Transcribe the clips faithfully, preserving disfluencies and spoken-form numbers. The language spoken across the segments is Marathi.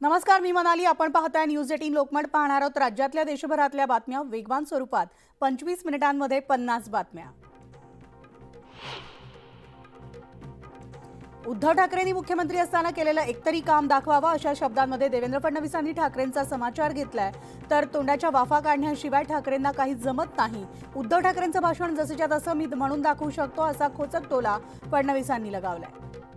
नमस्कार, मी मनाली. आपण पाहताय न्यूज एटीन लोकमत. पाहणार आहोत राज्यातल्या देशभरातल्या बातम्या वेगवान स्वरूपात. पंचवीस मिनिटांमध्ये पन्नास बातम्या. उद्धव ठाकरेंनी मुख्यमंत्री असताना केलेलं एकतरी काम दाखवावं अशा शब्दांमध्ये देवेंद्र फडणवीसांनी ठाकरेंचा समाचार घेतलाय. तर तोंडाच्या वाफा काढण्याशिवाय ठाकरेंना काही जमत नाही. उद्धव ठाकरेंचं भाषण जसंच्या तसं मी म्हणून दाखवू शकतो असा खोचक टोला फडणवीसांनी लगावलाय.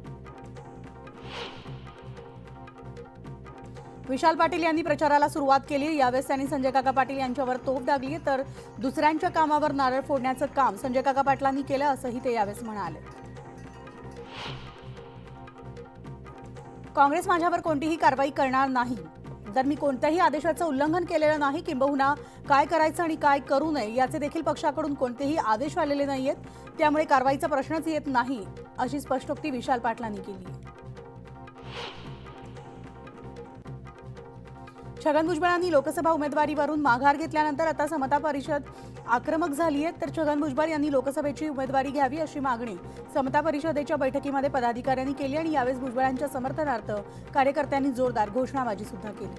विशाल पाटील यांनी प्रचाराला सुरुवात केली. यावेळेस त्यांनी संजय काका पाटील यांच्यावर तोफ दागली. तर दुसऱ्यांच्या कामावर नारळ फोडण्याचं काम संजय काका पाटलांनी केलं असंही ते यावेळेस म्हणाले. काँग्रेस माझ्यावर कोणतीही कारवाई करणार नाही. जर मी कोणत्याही आदेशाचं उल्लंघन केलेलं नाही, किंबहुना काय करायचं आणि काय करू नये याचे देखील पक्षाकडून कोणतेही आदेश आलेले नाहीयेत, त्यामुळे कारवाईचा प्रश्नच येत नाही अशी स्पष्टोक्ती विशाल पाटलांनी केली. छगन भुजबळांनी लोकसभा उमेदवारीवरून माघार घेतल्यानंतर आता समता परिषद आक्रमक झाली आहे. तर छगन भुजबळ यांनी लोकसभेची उमेदवारी घ्यावी अशी मागणी समता परिषदेच्या बैठकीमध्ये पदाधिकाऱ्यांनी केली आणि यावेळेस भुजबळांच्या समर्थनार्थ कार्यकर्त्यांनी जोरदार घोषणाबाजी सुद्धा केली.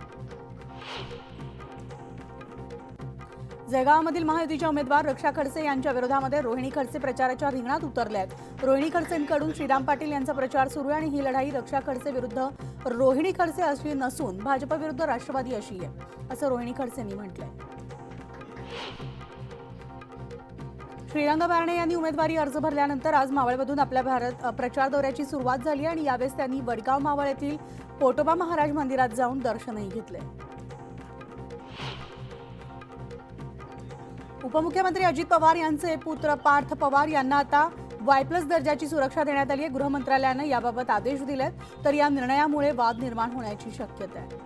जळगावमधील महायुतीच्या उमेदवार रक्षा खडसे यांच्या विरोधामध्ये रोहिणी खडसे प्रचाराच्या रिंगणात उतरले आहेत. रोहिणी खडसेंकडून श्रीराम पाटील यांचा प्रचार सुरू आहे आणि ही लढाई रक्षा खडसे विरुद्ध रोहिणी खडसे अशी नसून भाजप विरुद्ध राष्ट्रवादी अशी आहे, असं रोहिणी खडसेंनी म्हटलंय. श्रीरंग बारणे यांनी उमेदवारी अर्ज भरल्यानंतर आज मावळमधून आपल्या भारत प्रचार दौऱ्याची सुरुवात झाली आणि यावेळेस त्यांनी वडगाव मावळ येथील पोटोबा महाराज मंदिरात जाऊन दर्शनही घेतले. उपमुख्यमंत्री अजित पवार यांचे पुत्र पार्थ पवार यांना आता वाय प्लस दर्जाची सुरक्षा देण्यात आली आहे. गृह मंत्रालयानं याबाबत आदेश दिलेत. तर या निर्णयामुळे वाद निर्माण होण्याची शक्यता आहे.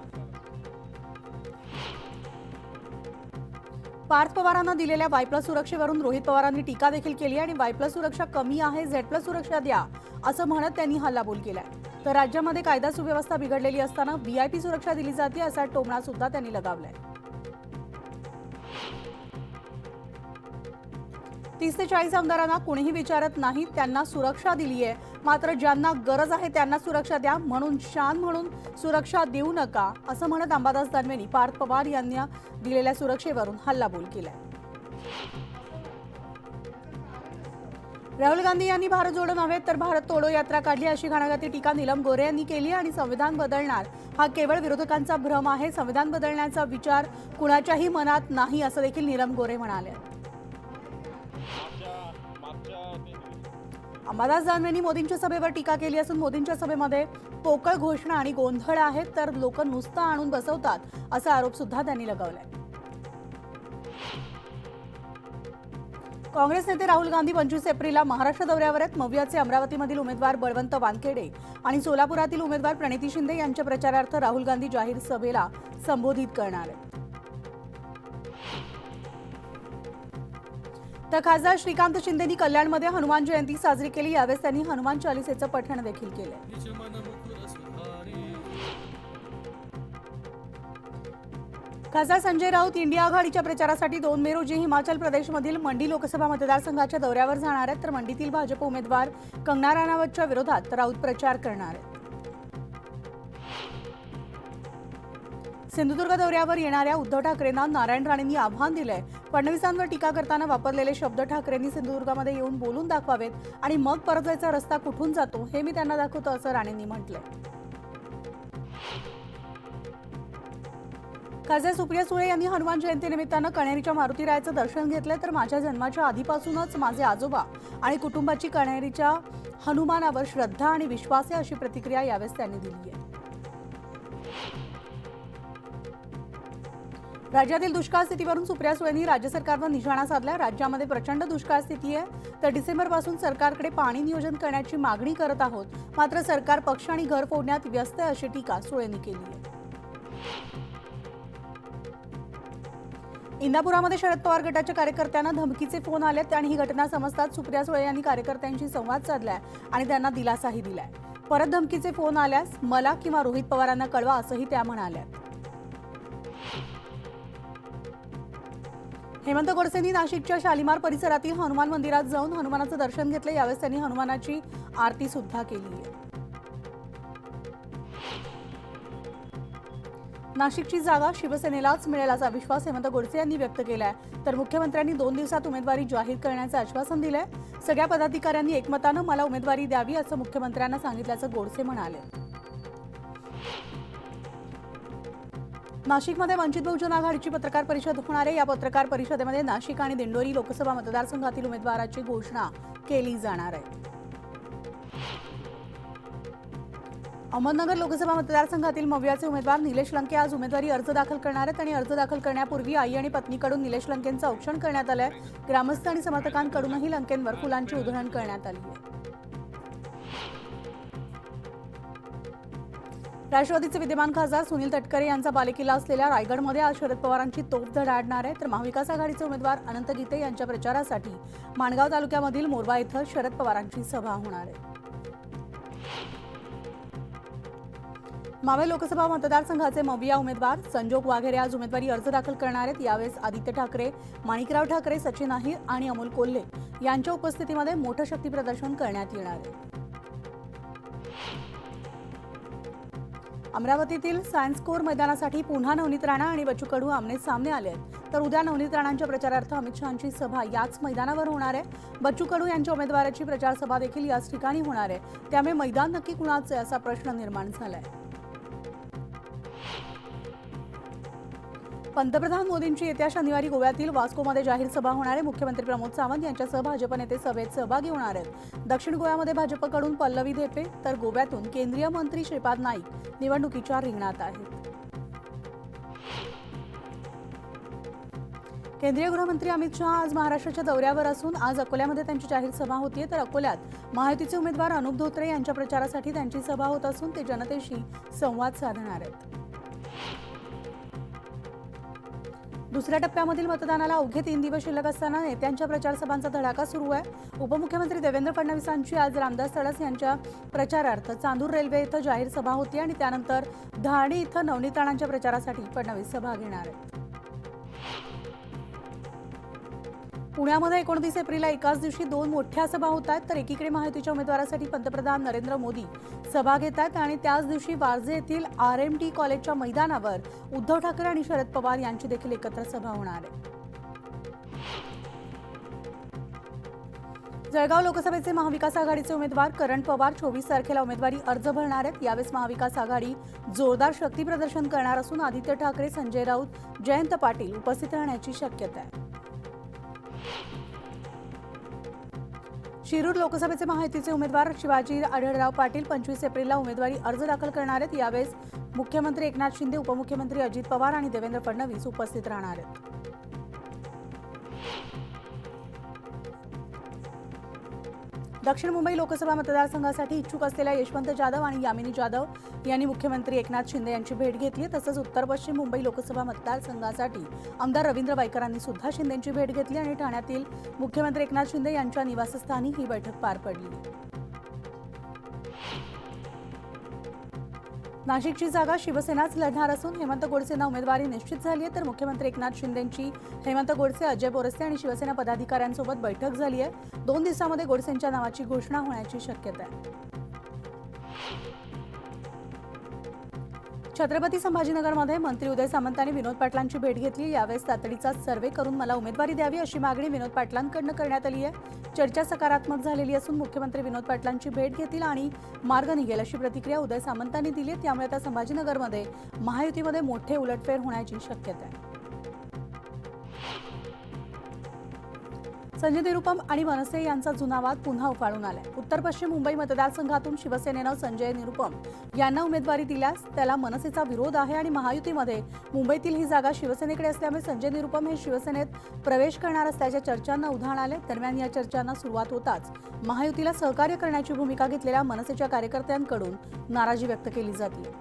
पार्थ पवारांना दिलेल्या वाय प्लस सुरक्षेवरून रोहित पवारांनी टीका देखील केली आणि वाय प्लस सुरक्षा कमी आहे, झेड प्लस सुरक्षा द्या असं म्हणत त्यांनी हल्लाबोल केलाय. तर राज्यामध्ये कायदा सुव्यवस्था बिघडलेली असताना व्हीआयपी सुरक्षा दिली जाते असा टोमणा सुद्धा त्यांनी लगावलाय. तीस ते चाळीस आमदारांना कोणीही विचारत नाही, त्यांना सुरक्षा दिली आहे. मात्र ज्यांना गरज आहे त्यांना सुरक्षा द्या, म्हणून शान म्हणून सुरक्षा देऊ नका असं म्हणत अंबादास दानवेंनी पार्थ पवार यांना दिलेल्या सुरक्षेवरून हल्लाबोल केलाय. राहुल गांधी यांनी भारत जोडो नव्हे तर भारत तोडो यात्रा काढली अशी घणाघाती टीका नीलम गोरे यांनी केली आणि संविधान बदलणार हा केवळ विरोधकांचा भ्रम आहे. संविधान बदलण्याचा विचार कुणाच्याही मनात नाही असं देखील नीलम गोरे म्हणाले. अंबादास दानवेंनी मोदींच्या सभेवर टीका केली असून मोदींच्या सभेमध्ये पोकळ घोषणा आणि गोंधळ आहेत, तर लोक नुसतं आणून बसवतात असा आरोप सुद्धा त्यांनी लगावलाय. काँग्रेस नेते राहुल गांधी पंचवीस एप्रिलला महाराष्ट्र दौऱ्यावर आहेत. मवियाचे अमरावतीमधील उमेदवार बळवंत वानखेडे आणि सोलापुरातील उमेदवार प्रणिती शिंदे यांच्या प्रचारार्थ राहुल गांधी जाहीर सभेला संबोधित करणार आहेत. तर खासदार श्रीकांत शिंदेंनी कल्याणमध्ये हनुमान जयंती साजरी केली. यावेळेस त्यांनी हनुमान चालीसेचं पठण देखील केले. खासदार संजय राऊत इंडिया आघाडीच्या प्रचारासाठी दोन मे रोजी हिमाचल प्रदेशमधील मंडी लोकसभा मतदारसंघाच्या दौऱ्यावर जाणार आहेत. तर मंडीतील भाजप उमेदवार कंगना राणावतच्या विरोधात राऊत प्रचार करणार आहेत. सिंधुदुर्ग दौऱ्यावर येणाऱ्या उद्धव ठाकरेंना नारायण राणेंनी आव्हान दिलंय. फडणवीसांवर टीका करताना वापरलेले शब्द ठाकरेंनी सिंधुदुर्गामध्ये येऊन बोलून दाखवावेत आणि मग परत जायचा रस्ता कुठून जातो हे मी त्यांना दाखवतो असं राणेंनी म्हटलंय. खासदार सुप्रिया सुळे यांनी हनुमान जयंतीनिमित्तानं कण्हेरीच्या मारुतीरायाचं दर्शन घेतलंय. तर माझ्या जन्माच्या आधीपासूनच माझे आजोबा आणि कुटुंबाची कण्हेरीच्या हनुमानावर श्रद्धा आणि विश्वास आहे अशी प्रतिक्रिया यावेळेस त्यांनी दिली आहे. राज्यातील दुष्काळ स्थितीवरून सुप्रिया सुळेंनी राज्य सरकारवर निशाणा साधला. राज्यामध्ये प्रचंड दुष्काळ स्थिती आहे. तर डिसेंबरपासून सरकारकडे पाणी नियोजन करण्याची मागणी करत आहोत, मात्र सरकार पक्ष आणि घर फोडण्यात व्यस्त आहे अशी टीका सुळेंनी केली आहे. इंदापुरामध्ये शरद पवार गटाच्या कार्यकर्त्यांना धमकीचे फोन आलेत आणि ही घटना समजताच सुप्रिया सुळे यांनी कार्यकर्त्यांशी संवाद साधलाय आणि त्यांना दिलासाही दिलाय. परत धमकीचे फोन आल्यास मला किंवा रोहित पवारांना कळवा असंही त्या म्हणाल्या. हेमंत गोडसेंनी नाशिकच्या शालिमार परिसरातील हनुमान मंदिरात जाऊन हनुमानाचं दर्शन घेतले. यावेळेस त्यांनी हनुमानाची आरती सुद्धा केली आहे. नाशिकची जागा शिवसेनेलाच मिळेल असा विश्वास हेमंत गोडसे यांनी व्यक्त केलाय। तर मुख्यमंत्र्यांनी दोन दिवसात उमेदवारी जाहीर करण्याचे आश्वासन दिले। सगळ्या पदाधिकाऱ्यांनी एकमतानं मला उमेदवारी द्यावी असं मुख्यमंत्र्यांना सांगितल्याचं गोडसे म्हणाले। नाशिकमध्ये वंचित बहुजन आघाडीची पत्रकार परिषद होणार आहे। या पत्रकार परिषदेमध्ये नाशिक आणि दिंडोरी लोकसभा मतदारसंघातील उमेदवाराची घोषणा केली जाणार आहे। अहमदनगर लोकसभा मतदारसंघातील मवियाचे उमेदवार निलेश लंके आज उमेदवारी अर्ज दाखल करणार आहेत आणि अर्ज दाखल करण्यापूर्वी आई आणि पत्नीकडून निलेश लंकेंचं औक्षण करण्यात आलंय। ग्रामस्थ आणि समर्थकांकडूनही लंकेंवर फुलांची उधळण करण्यात आली आहे। राष्ट्रवादीचे विद्यमान खासदार सुनील तटकरे यांचा बालेकिल्ला असलेल्या रायगडमध्ये आज शरद पवारांची तोफ धडाडणार आहे। तर महाविकास आघाडीचे उमेदवार अनंत गीते यांच्या प्रचारासाठी माणगाव तालुक्यामधील मोरबा इथं शरद पवारांची सभा होणार आहे। मावळ लोकसभा मतदारसंघाचे मविया उमेदवार संजोग वाघेरे आज उमेदवारी अर्ज दाखल करणार आहेत। यावेळेस आदित्य ठाकरे, माणिकराव ठाकरे, सचिन अहिर आणि अमोल कोल्हे यांच्या उपस्थितीमध्ये मोठं शक्ती प्रदर्शन करण्यात येणार आहे। अमरावतीतील सायन्स कोर मैदानासाठी पुन्हा नवनीत राणा आणि बच्चू कडू आमने सामने आले आहेत। तर उद्या नवनीत राणांच्या प्रचारार्थ अमित शहांची सभा याच मैदानावर होणार आहे। बच्चू कडू यांच्या उमेदवाराची प्रचार सभा देखील याच ठिकाणी होणार आहे। त्यामुळे मैदान नक्की कुणाचे असा प्रश्न निर्माण झालाय। पंतप्रधान मोदींची येत्या शनिवारी गोव्यातील वास्कोमध्ये जाहीर सभा होणार आहे। मुख्यमंत्री प्रमोद सावंत यांच्यासह भाजप नेते सभेत सहभागी होणार आहेत। दक्षिण गोव्यामध्ये भाजपकडून पल्लवी धेपे तर गोव्यातून केंद्रीय मंत्री श्रीपाद नाईक निवडणुकीच्या रिंगणात आहेत। केंद्रीय गृहमंत्री अमित शहा आज महाराष्ट्राच्या दौऱ्यावर असून आज अकोल्यामध्ये त्यांची जाहीर सभा होतीये। तर अकोल्यात महायुतीचे उमेदवार अनुप धोत्रे यांच्या प्रचारासाठी त्यांची सभा होत असून ते जनतेशी संवाद साधणार आहेत। दुसऱ्या टप्प्यामधील मतदानाला अवघे तीन दिवस शिल्लक असताना नेत्यांच्या प्रचार सभांचा धडाका सुरू आहे। उपमुख्यमंत्री देवेंद्र फडणवीसांची आज रामदास तडस यांच्या प्रचारार्थ चांदूर रेल्वे इथं जाहीर सभा होती आणि त्यानंतर धारणी इथं नवनीत राणांच्या प्रचारासाठी फडणवीस सभा घेणार आहेत। पुण्यामध्ये एकोणतीस एप्रिलला एकाच दिवशी दोन मोठ्या सभा होत आहेत। तर एकीकडे महायुतीच्या उमेदवारासाठी पंतप्रधान नरेंद्र मोदी सभा घेत आहेत आणि त्याच दिवशी वारजे येथील आर एम टी कॉलेजच्या मैदानावर उद्धव ठाकरे आणि शरद पवार यांची देखील एकत्र सभा होणार आहे। जळगाव लोकसभेचे महाविकास आघाडीचे उमेदवार करण पवार चोवीस तारखेला उमेदवारी अर्ज भरणार आहेत। यावेळेस महाविकास आघाडी जोरदार शक्ती प्रदर्शन करणार असून आदित्य ठाकरे, संजय राऊत, जयंत पाटील उपस्थित राहण्याची शक्यता आहे। शिरूर लोकसभेचे महायुतीचे उमेदवार शिवाजी आढळराव पाटील पंचवीस एप्रिलला उमेदवारी अर्ज दाखल करणार आहेत। यावेळेस मुख्यमंत्री एकनाथ शिंदे, उपमुख्यमंत्री अजित पवार आणि देवेंद्र फडणवीस उपस्थित राहणार आहेत। दक्षिण मुंबई लोकसभा मतदारसंघासाठी इच्छुक असलेल्या यशवंत जाधव आणि यामिनी जाधव यांनी मुख्यमंत्री एकनाथ शिंदे यांची भेट घेतली। तसंच उत्तर पश्चिम मुंबई लोकसभा मतदारसंघासाठी आमदार रवींद्र वायकरांनी सुद्धा शिंदेंची भेट घेतली आणि ठाण्यातील मुख्यमंत्री एकनाथ शिंदे यांच्या निवासस्थानी ही बैठक पार पडली। नाशिकची जागा शिवसेनाच लढणार असून हेमंत गोडसेंना उमेदवारी निश्चित झाली आहे। तर मुख्यमंत्री एकनाथ शिंदेंची हेमंत गोडसे, अजय बोरसे आणि शिवसेना पदाधिकाऱ्यांसोबत बैठक झाली आहे। दोन दिवसांमध्ये गोडसेंच्या नावाची घोषणा होण्याची शक्यता आहे। छत्रपती संभाजीनगरमध्ये मंत्री उदय सामंतांनी विनोद पाटलांची भेट घेतली। यावेळेस तातडीचा सर्व्हे करून मला उमेदवारी द्यावी अशी मागणी विनोद पाटलांकडून करण्यात आली आहे। चर्चा सकारात्मक झालेली असून मुख्यमंत्री विनोद पाटलांची भेट घेतील आणि मार्ग निघेल अशी प्रतिक्रिया उदय सामंतांनी दिली। त्यामुळे आता संभाजीनगरमध्ये महायुतीमध्ये मोठे उलटफेर होण्याची शक्यता आहे। संजय निरुपम आणि मनसे यांचा जुना वाद पुन्हा उफाळून आलाय। उत्तर पश्चिम मुंबई मतदारसंघातून शिवसेनेनं संजय निरुपम यांना उमेदवारी दिल्यास त्याला मनसेचा विरोध आहे आणि महायुतीमध्ये मुंबईतील ही जागा शिवसेनेकडे असल्यामुळे संजय निरुपम हे शिवसेनेत प्रवेश करणार असल्याच्या चर्चांना उधाण आले। दरम्यान या चर्चांना सुरुवात होताच महायुतीला सहकार्य करण्याची भूमिका घेतलेल्या मनसेच्या कार्यकर्त्यांकडून नाराजी व्यक्त केली जाते।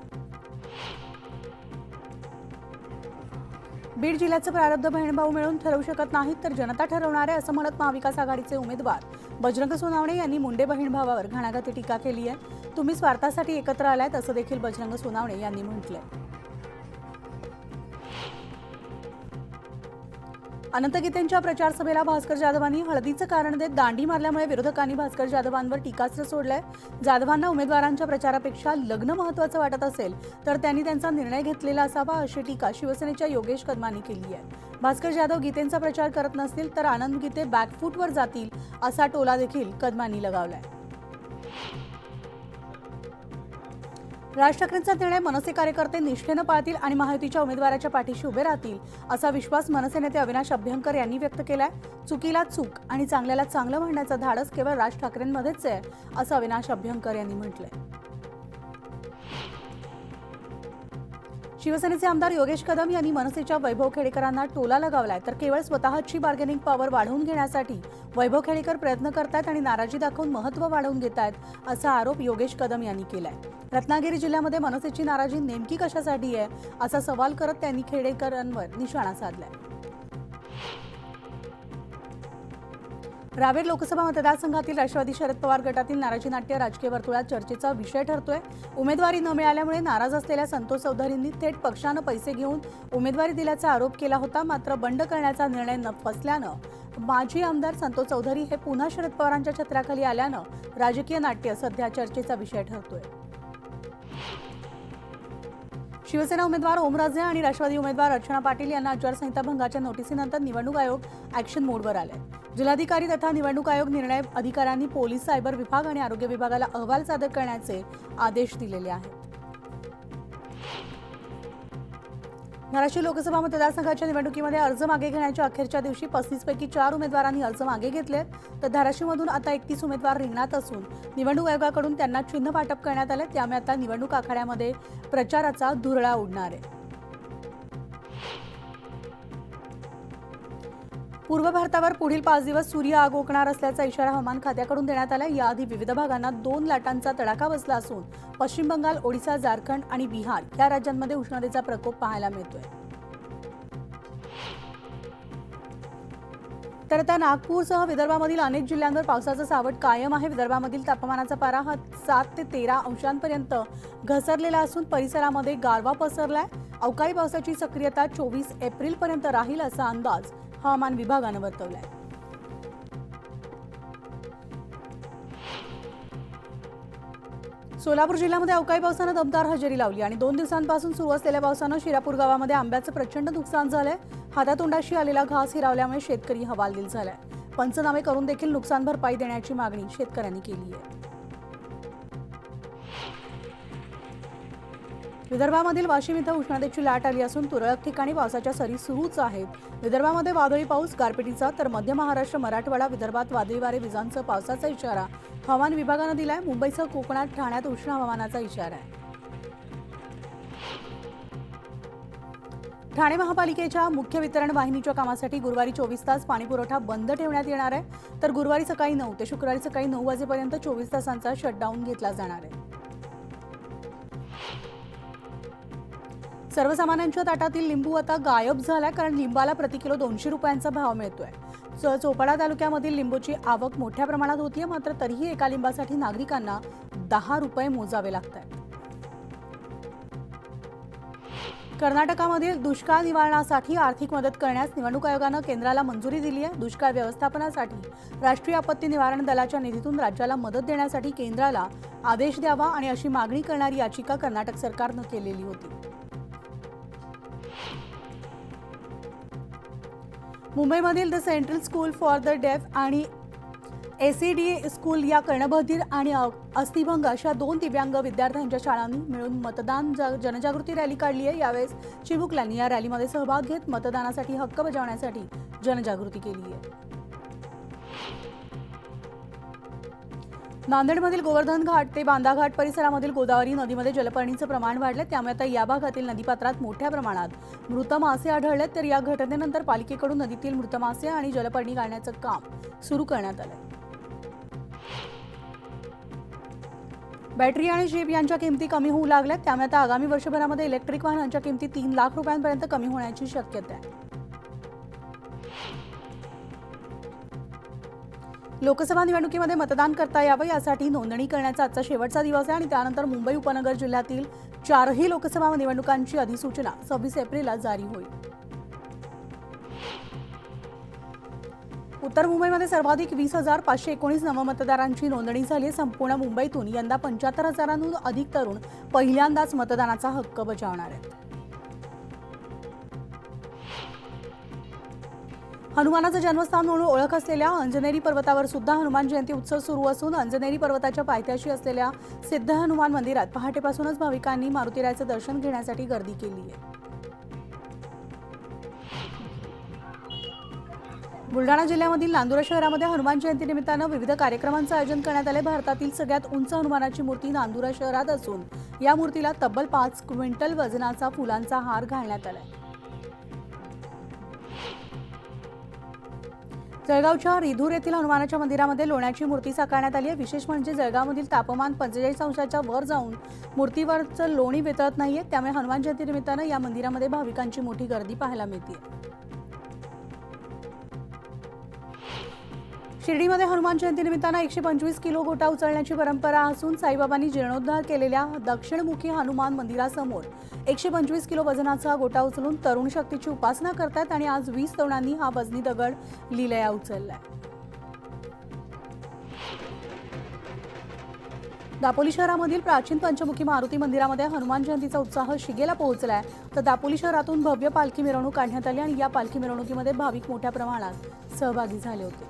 बीड जिल्ह्याचं प्रारब्ध बहीणभाऊ मिळून ठरवू शकत नाहीत तर जनता ठरवणार आहे असं म्हणत महाविकास आघाडीचे उमेदवार बजरंग सोनावणे यांनी मुंडे बहीणभावावर घणाघाती टीका केली आहे। तुम्ही स्वार्थासाठी एकत्र आलात असं देखील बजरंग सोनावणे यांनी म्हटलंय। अनंत गीतेंच्या प्रचार सभेला भास्कर जाधवांनी हळदीचं कारण देत दांडी मारल्यामुळे विरोधकांनी भास्कर जाधवांवर टीकास्त्र सोडलंय। जाधवांना उमेदवारांच्या प्रचारापेक्षा लग्न महत्त्वाचं वाटत असेल तर त्यांनी त्यांचा निर्णय घेतलेला असावा अशी टीका शिवसेनेच्या योगेश कदमांनी केली आहे। भास्कर जाधव गीतेंचा प्रचार करत नसतील तर आनंद गीते बॅकफूटवर जातील असा टोला देखील कदमांनी लगावलाय। राज ठाकरेंचा निर्णय मनसे कार्यकर्ते निष्ठेनं पाळतील आणि महायुतीच्या उमेदवाराच्या पाठीशी उभे राहतील असा विश्वास मनसे नेते अविनाश अभ्यंकर यांनी व्यक्त केलाय। चुकीला चूक आणि चांगल्याला चांगलं म्हणण्याचं धाडस केवळ राज ठाकरेंमध्येच आहे असं अविनाश अभ्यंकर यांनी म्हटलंय। शिवसेनेचे आमदार योगेश कदम यांनी मनसेच्या वैभव खेडेकरांना टोला लगावलाय तर केवळ स्वतःची बार्गेनिंग पॉवर वाढवून घेण्यासाठी वैभव खेडेकर प्रयत्न करतात आणि नाराजी दाखवून महत्त्व वाढवून घेतात असा आरोप योगेश कदम यांनी केलाय। रत्नागिरी जिल्ह्यामध्ये मनसेची नाराजी नेमकी कशासाठी आहे असा सवाल करत त्यांनी खेडेकरांवर निशाणा साधलाय। रावेर लोकसभा मतदारसंघातील राष्ट्रवादी शरद पवार गटातील नाराजी नाट्य राजकीय वर्तुळात चर्चेचा विषय ठरतोय। उमेदवारी न मिळाल्यामुळे नाराज असलेल्या संतोष चौधरींनी थेट पक्षानं पैसे घेऊन उमेदवारी दिल्याचा आरोप केला होता। मात्र बंड करण्याचा निर्णय न फसल्यानं माजी आमदार संतोष चौधरी हे पुन्हा शरद पवारांच्या छत्राखाली आल्यानं राजकीय नाट्य सध्या चर्चेचा विषय ठरतोय। शिवसेना उमेदवार ओमराजे आणि राष्ट्रवादी उमेदवार अर्चना पाटील यांना आचारसंहिता भंगाच्या नोटीसीनंतर निवडणूक आयोग ॲक्शन मोडवर आले। जिल्हाधिकारी तथा निवडणूक आयोग निर्णय अधिकाऱ्यांनी पोलीस, सायबर विभाग आणि आरोग्य विभागाला अहवाल सादर करण्याचे आदेश दिलेले आहेत। धाराशिव लोकसभा मतदारसंघाच्या निवडणुकीमध्ये अर्ज मागे घेण्याच्या अखेरच्या दिवशी पस्तीस पैकी चार उमेदवारांनी अर्ज मागे घेतले तर धाराशिवमधून आता एकतीस उमेदवार रिंगणात असून निवडणूक आयोगाकडून त्यांना चिन्ह वाटप करण्यात आले। त्यामुळे आता निवडणूक आखाड्यामध्ये प्रचाराचा धुरळा उडणार आहे। पूर्व भारतावर पुढील पाच दिवस सूर्य आग ओकणार असल्याचा इशारा हवामान खात्याकडून देण्यात आला। याआधी विविध भागांना दोन लाटांचा तडाखा बसला असून पश्चिम बंगाल, ओडिशा, झारखंड आणि बिहार या राज्यांमध्ये उष्णतेचा प्रकोप पाहायला मिळतोय। तर आता नागपूरसह विदर्भामधील अनेक जिल्ह्यांवर पावसाचं सावट कायम आहे। विदर्भामधील तापमानाचा पारा हा सात ते तेरा अंशांपर्यंत घसरलेला असून परिसरामध्ये गारवा पसरलाय। अवकाळी पावसाची सक्रियता चोवीस एप्रिल पर्यंत राहील असा अंदाज हवामान विभागानं वर्तवलाय। सोलापूर जिल्ह्यामध्ये अवकाळी पावसानं दमदार हजेरी लावली आणि दोन दिवसांपासून सुरू असलेल्या पावसानं शिरापूर गावामध्ये आंब्याचं प्रचंड नुकसान झालंय। हातातोंडाशी आलेला घास हिरावल्यामुळे शेतकरी हवालदिल झालाय। पंचनामे करून देखील नुकसान भरपाई देण्याची मागणी शेतकऱ्यांनी केली आहे। विदर्भामधील वाशिम इथं उष्णतेची लाट आली असून तुरळक ठिकाणी पावसाच्या सरी सुरूच आहेत। विदर्भामध्ये वादळी पाऊस, गारपिटीचा तर मध्य महाराष्ट्र, मराठवाडा, विदर्भात वादळी वारे, विजांचा पावसाचा इशारा हवामान विभागानं दिलाय। मुंबईसह कोकणात, ठाण्यात उष्ण हवामानाचा इशारा आहे। ठाणे महापालिकेच्या मुख्य वितरण वाहिनीच्या कामासाठी गुरुवारी चोवीस तास पाणीपुरवठा बंद ठेवण्यात येणार आहे तर गुरुवारी सकाळी नऊ ते शुक्रवारी सकाळी नऊ वाजेपर्यंत चोवीस तासांचा शटडाऊन घेतला जाणार आहे। सर्वसामान्यांच्या ताटातील लिंबू आता गायब झालाय कारण लिंबाला प्रति किलो दोनशे रुपयांचा भाव मिळतोय। चोपडा तालुक्यामधील लिंबूची आवक मोठ्या प्रमाणात होतीये मात्र तरीही एका लिंबासाठी नागरिकांना दहा रुपये मोजावे लागतात। कर्नाटकामधील दुष्काळ निवारणासाठी आर्थिक मदत करण्यास निवडणूक आयोगानं केंद्राला मंजुरी दिली आहे। दुष्काळ व्यवस्थापनासाठी राष्ट्रीय आपत्ती निवारण दलाच्या निधीतून राज्याला मदत देण्यासाठी केंद्राला आदेश द्यावा आणि अशी मागणी करणारी याचिका कर्नाटक सरकारनं केलेली होती। मुंबईमधील the central school for the deaf आणि एसीडी स्कूल या कर्णबधिर आणि अस्थिभंग अशा दोन दिव्यांग विद्यार्थ्यांच्या शाळांनी मिळून मतदान जनजागृती रॅली काढली आहे। यावेळेस चिमुकल्यांनी या रॅलीमध्ये सहभाग घेत मतदानासाठी हक्क बजावण्यासाठी जनजागृती केली आहे। नांदेडमधील गोवर्धन घाट ते बांदा घाट परिसरामधील गोदावरी नदीमध्ये जलपर्णीचं प्रमाण वाढलं त्यामुळे आता या भागातील नदीपात्रात मोठ्या प्रमाणात मृत मासे आढळले तर या घटनेनंतर पालिकेकडून नदीतील मृत मासे आणि जलपर्णी काढण्याचं काम सुरू करण्यात आलं। बॅटरी आणि जीप यांच्या किमती कमी होऊ लागल्यात त्यामुळे आता आगामी वर्षभरामध्ये इलेक्ट्रिक वाहनांच्या किमती तीन लाख रुपयांपर्यंत कमी होण्याची शक्यता आहे। लोकसभा निवडणुकीमध्ये मतदान करता यावं यासाठी नोंदणी करण्याचा आजचा शेवटचा दिवस आहे आणि त्यानंतर मुंबई उपनगर जिल्ह्यातील चारही लोकसभा निवडणुकांची अधिसूचना सव्वीस एप्रिलला जारी होईल। उत्तर मुंबईमध्ये सर्वाधिक वीस हजार पाचशे एकोणीस नवमतदारांची नोंदणी झाली आहे। संपूर्ण मुंबईतून यंदा पंच्याहत्तर हजारांहून अधिक तरुण पहिल्यांदाच मतदानाचा हक्क बजावणार आहेत। हनुमानाचं जन्मस्थान म्हणून ओळख असलेल्या अंजनेरी पर्वतावर सुद्धा हनुमान जयंती उत्सव सुरू असून अंजनेरी पर्वताच्या पायथ्याशी असलेल्या सिद्ध हनुमान मंदिरात पहाटेपासूनच भाविकांनी मारुतीरायाचं दर्शन घेण्यासाठी गर्दी केली आहे। बुलढाणा जिल्ह्यामधील नांदुरा शहरामध्ये हनुमान जयंती निमित्तानं विविध कार्यक्रमांचं आयोजन करण्यात आले। भारतातील सगळ्यात उंच हनुमानाची मूर्ती नांदुरा शहरात असून या मूर्तीला तब्बल पाच क्विंटल वजनाचा फुलांचा हार घालण्यात आलाय। जळगावच्या रिधूर येथील हनुमानाच्या मंदिरामध्ये लोण्याची मूर्ती साकारण्यात आली आहे। विशेष म्हणजे जळगावमधील तापमान पंचेचाळीस अंशाच्या वर जाऊन मूर्तीवरचं लोणी वितळत नाहीये, त्यामुळे हनुमान जयंती निमित्तानं या मंदिरामध्ये भाविकांची मोठी गर्दी पाहायला मिळते। शिर्डीमध्ये हनुमान जयंती निमित्तानं एकशे पंचवीस किलो गोटा उचलण्याची परंपरा असून साईबाबांनी जीर्णोद्धार केलेल्या दक्षिणमुखी हनुमान मंदिरासमोर एकशे पंचवीस किलो वजनाचा गोटा उचलून तरुण शक्तीची उपासना करतात आणि आज वीस तरुणांनी हा वजनी दगड लीलया उचललाय। दापोली शहरामधील प्राचीन पंचमुखी मारुती मंदिरामध्ये हनुमान जयंतीचा उत्साह शिगेला पोहोचलाय। तर दापोली शहरातून भव्य पालखी मिरवणूक काढण्यात आली आणि या पालखी मिरवणुकीमध्ये भाविक मोठ्या प्रमाणात सहभागी झाले होते।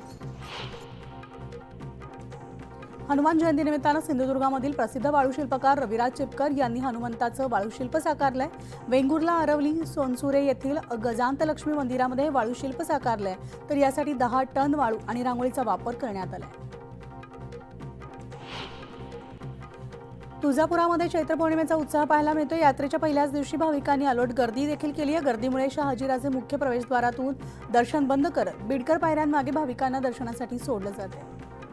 हनुमान जयंती निमित्तानं सिंधुदुर्गामधील प्रसिद्ध वाळूशिल्पकार रविराज चिपकर यांनी हनुमंताचं वाळूशिल्प साकारलंय। वेंगुर्ला, आरवली, सोनसुरे येथील गजांतलक्ष्मी मंदिरामध्ये वाळूशिल्प साकारलंय, तर यासाठी दहा टन वाळू आणि रांगोळीचा वापर करण्यात आलाय। तुळजापुरामध्ये चैत्र पौर्णिमेचा उत्साह पाहायला मिळतो। यात्रेच्या पहिल्याच दिवशी भाविकांनी अलोट गर्दी देखील केली आहे। गर्दीमुळे शहाजीराजे मुख्य प्रवेशद्वारातून दर्शन बंद करत बीडकर पायऱ्यांमागे भाविकांना दर्शनासाठी सोडलं जाते।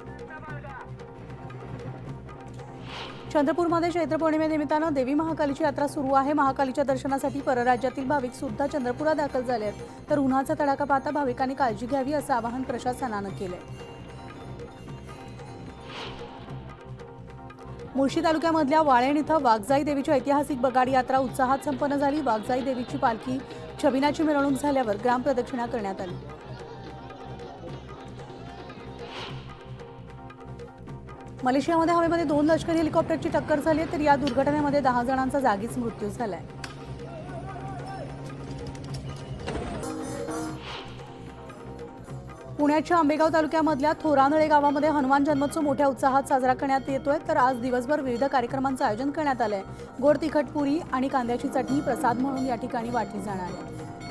चंद्रपूरमध्ये चैत्र पौर्णिमेनिमित्तानं देवी महाकालीची यात्रा सुरू आहे। महाकालीच्या दर्शनासाठी परराज्यातील भाविक सुद्धा चंद्रपुरात दाखल झाले आहेत, तर उन्हाचा तडाखा पाहता भाविकांनी काळजी घ्यावी असं आवाहन प्रशासनानं केलंय। मुळशी तालुक्यामधल्या वाळेण इथं वाघजाई देवीची ऐतिहासिक बगाडी यात्रा उत्साहात संपन्न झाली। वाघजाई देवीची पालखी छबिनाची मिरवणूक झाल्यावर ग्राम प्रदक्षिणा करण्यात आली। मलेशियामध्ये हवेमध्ये दोन लष्करी हेलिकॉप्टरची टक्कर झाली आहे, तर या दुर्घटनेमध्ये दहा जणांचा जागीच मृत्यू झालाय। पुण्याच्या आंबेगाव तालुक्यामधल्या थोरानळे गावामध्ये हनुमान जन्मोत्सव मोठ्या उत्साहात साजरा करण्यात येतोय, तर आज दिवसभर विविध कार्यक्रमांचं आयोजन करण्यात आलंय। गोड तिखट पुरी आणि कांद्याची चटणी प्रसाद म्हणून या ठिकाणी वाटली जाणार आहे।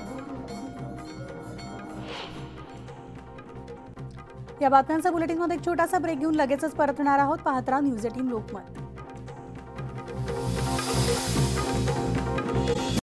या बातम्यांचा बुलेटिनमध्ये एक छोटासा ब्रेक घेऊन लगेचच परतणार आहोत। पाहत राहा न्यूज अठरा लोकमत।